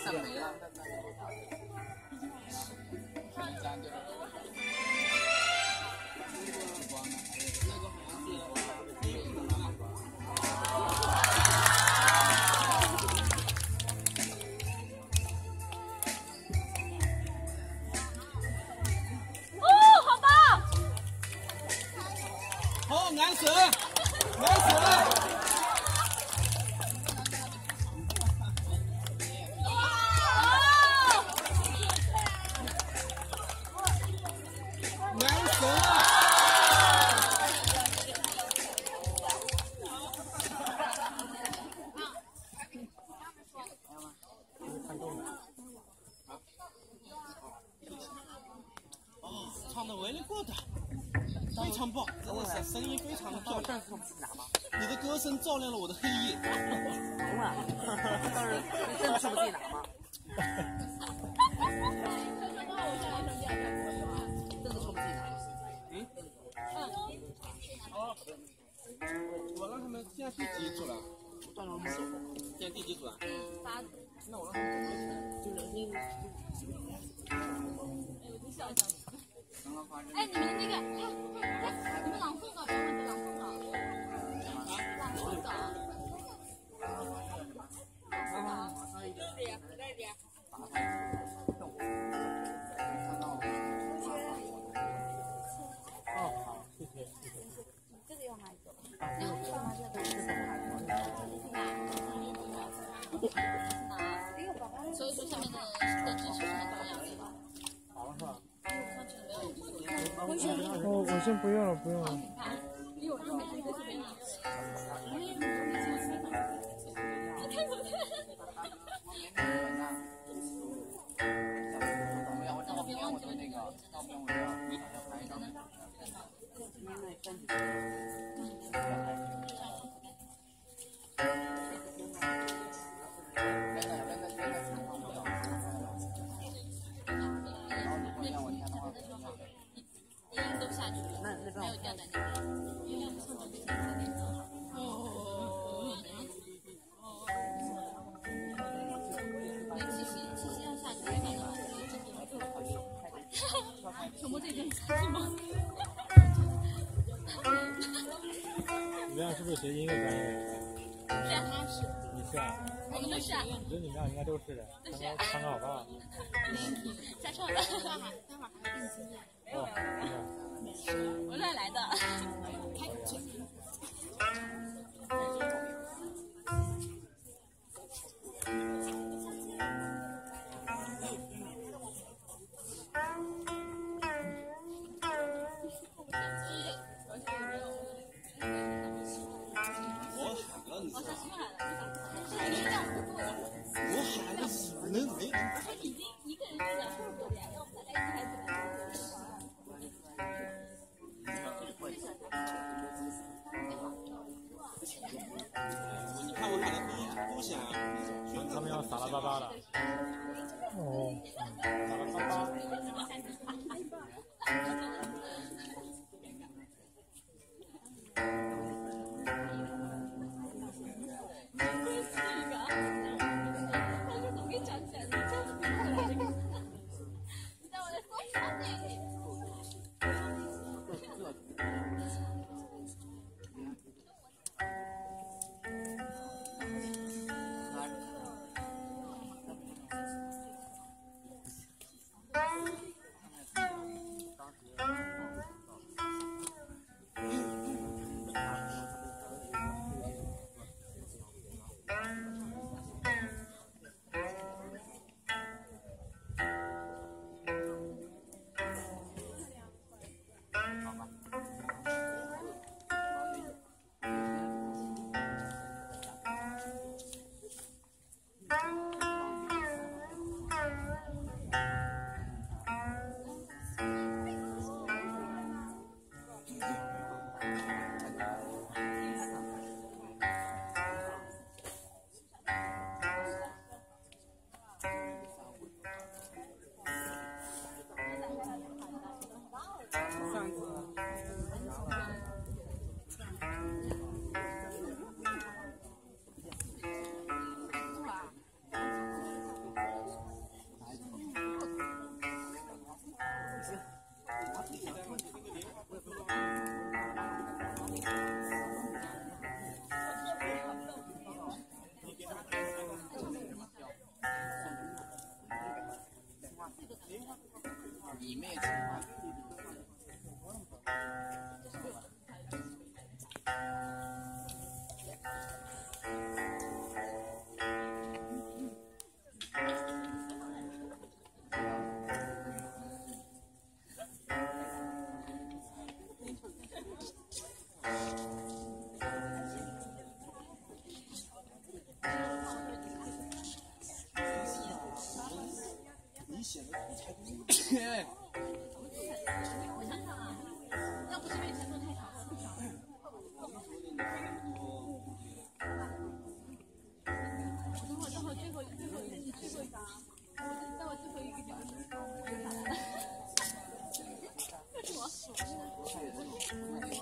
好，安神，安神。 唱的 very good， 非常棒，真的是声音非常的漂亮。你的歌声照亮了我的黑夜。 懂了，但是你真吃不自己拿吗？真的吃不自己拿。 我让他们现在第几组了？现在第几组了？8组。那我让他们就是你笑一笑。 哎，你们那个，你们朗诵稿，等会儿朗诵稿，朗诵稿。 哦，好，谢谢，谢谢。 这个要拿一个。那个要拿这个。所以说下面的根据是很重要的。 好了是吧？ 我先不用了，不用了。 都下去了，没有掉在那边。七要下去什么这件是吗？ 你俩是不是学音乐专业？ 对，他是。 你是啊？ 我们都是啊。 我觉得你们俩应该都是的。参考吧。 下车了，待会儿还给你听见。 哦， 我乱来的。 他们要撒拉巴巴了。 哦。 撒拉巴巴。 你妹吃吗？你写的才不是。 我想想啊，要不是因为前奏太长了，不想。等会最后一张，待会最后一个表演，我就下来了。为什么？